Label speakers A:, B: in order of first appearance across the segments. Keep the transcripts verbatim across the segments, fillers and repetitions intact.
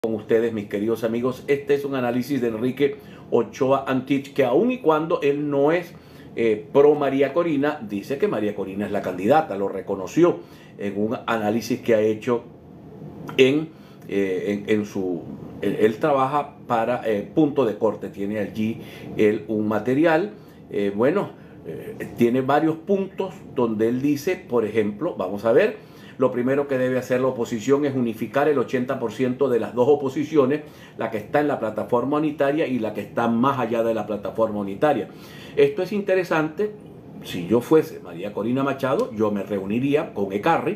A: con ustedes, mis queridos amigos. Este es un análisis de Enrique Ochoa Antich, que aun y cuando él no es eh, pro María Corina, dice que María Corina es la candidata, lo reconoció en un análisis que ha hecho en, eh, en, en su... Él, él trabaja para eh, Punto de Corte, tiene allí él un material, eh, bueno, eh, tiene varios puntos donde él dice, por ejemplo, vamos a ver, lo primero que debe hacer la oposición es unificar el ochenta por ciento de las dos oposiciones, la que está en la plataforma unitaria y la que está más allá de la plataforma unitaria. Esto es interesante. Si yo fuese María Corina Machado, yo me reuniría con Ecarri,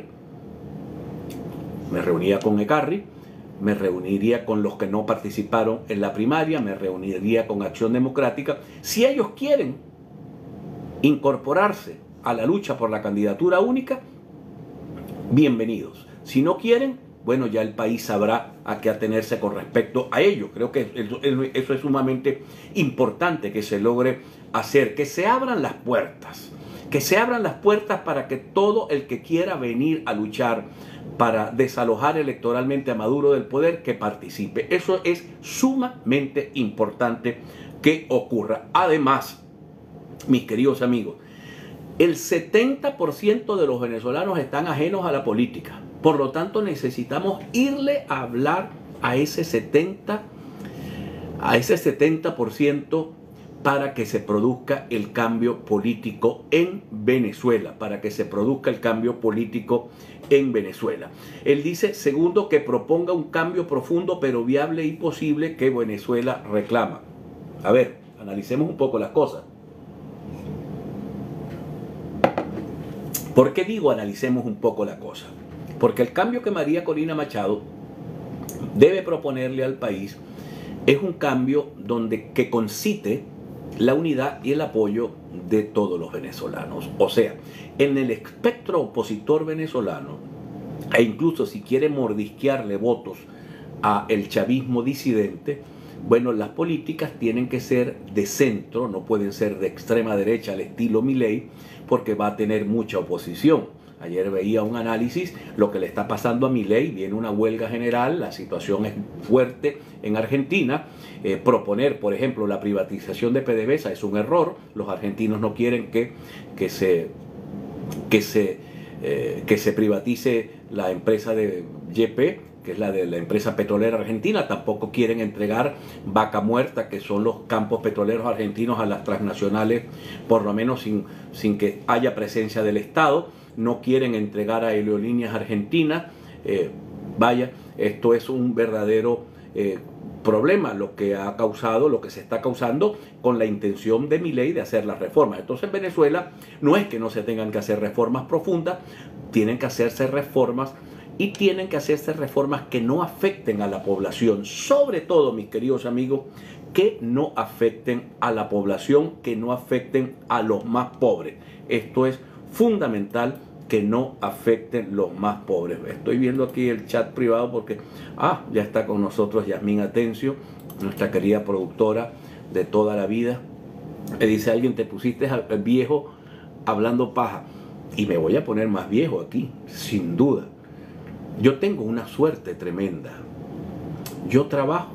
A: me reuniría con Ecarri, me reuniría con los que no participaron en la primaria, me reuniría con Acción Democrática. Si ellos quieren incorporarse a la lucha por la candidatura única, bienvenidos. Si no quieren, bueno, ya el país sabrá a qué atenerse con respecto a ello. Creo que eso es sumamente importante que se logre hacer, que se abran las puertas, que se abran las puertas para que todo el que quiera venir a luchar para desalojar electoralmente a Maduro del poder, que participe. Eso es sumamente importante que ocurra. Además, mis queridos amigos, el setenta por ciento de los venezolanos están ajenos a la política. Por lo tanto, necesitamos irle a hablar a ese setenta, a ese setenta por ciento para que se produzca el cambio político en Venezuela, para que se produzca el cambio político en Venezuela. Él dice, segundo, que proponga un cambio profundo pero viable y posible que Venezuela reclama. A ver, analicemos un poco las cosas. ¿Por qué digo analicemos un poco la cosa? Porque el cambio que María Corina Machado debe proponerle al país es un cambio donde, que concite la unidad y el apoyo de todos los venezolanos. O sea, en el espectro opositor venezolano, e incluso si quiere mordisquearle votos a el chavismo disidente, bueno, las políticas tienen que ser de centro, no pueden ser de extrema derecha al estilo Milei, porque va a tener mucha oposición. Ayer veía un análisis, lo que le está pasando a Milei, viene una huelga general, la situación es fuerte en Argentina. Eh, proponer, por ejemplo, la privatización de PDVSA es un error. Los argentinos no quieren que, que, se, que, se, eh, que se privatice la empresa de Y P, que es la de la empresa petrolera argentina. Tampoco quieren entregar Vaca Muerta, que son los campos petroleros argentinos, a las transnacionales, por lo menos sin, sin que haya presencia del Estado. No quieren entregar a Aerolíneas Argentinas. Eh, vaya, esto es un verdadero eh, problema, lo que ha causado, lo que se está causando con la intención de Milei de hacer las reformas. Entonces en Venezuela no es que no se tengan que hacer reformas profundas, tienen que hacerse reformas y tienen que hacerse reformas que no afecten a la población, sobre todo, mis queridos amigos, que no afecten a la población, que no afecten a los más pobres. Esto es fundamental, que no afecten los más pobres. Estoy viendo aquí el chat privado porque, ah, ya está con nosotros Yasmín Atencio, nuestra querida productora de toda la vida. Me dice alguien, te pusiste viejo hablando paja. Y me voy a poner más viejo aquí, sin duda. Yo tengo una suerte tremenda. Yo trabajo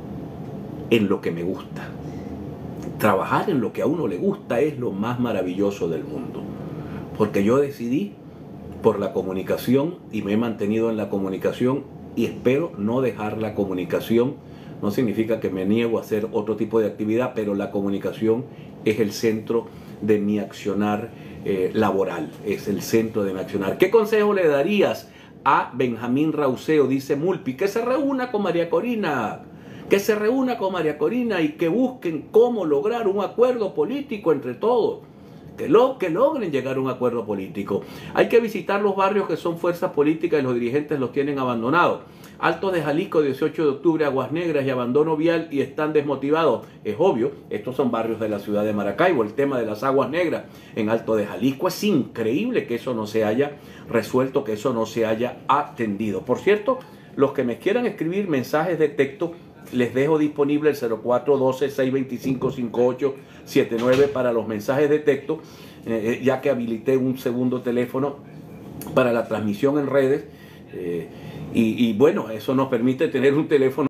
A: en lo que me gusta. Trabajar en lo que a uno le gusta es lo más maravilloso del mundo. Porque yo decidí por la comunicación y me he mantenido en la comunicación y espero no dejar la comunicación. No significa que me niego a hacer otro tipo de actividad, pero la comunicación es el centro de mi accionar eh, laboral. Es el centro de mi accionar. ¿Qué consejo le darías a Benjamín Rauseo? Dice Mulpi, que se reúna con María Corina, que se reúna con María Corina y que busquen cómo lograr un acuerdo político entre todos, que, lo, que logren llegar a un acuerdo político. Hay que visitar los barrios que son fuerzas políticas y los dirigentes los tienen abandonados. Alto de Jalisco, dieciocho de octubre, Aguas Negras y abandono vial y están desmotivados. Es obvio, estos son barrios de la ciudad de Maracaibo. El tema de las Aguas Negras en Alto de Jalisco, es increíble que eso no se haya resuelto, que eso no se haya atendido. Por cierto, los que me quieran escribir mensajes de texto, les dejo disponible el cero cuatro uno dos, seis dos cinco, cinco ocho siete nueve para los mensajes de texto, eh, ya que habilité un segundo teléfono para la transmisión en redes. Eh, y, y bueno, eso nos permite tener un teléfono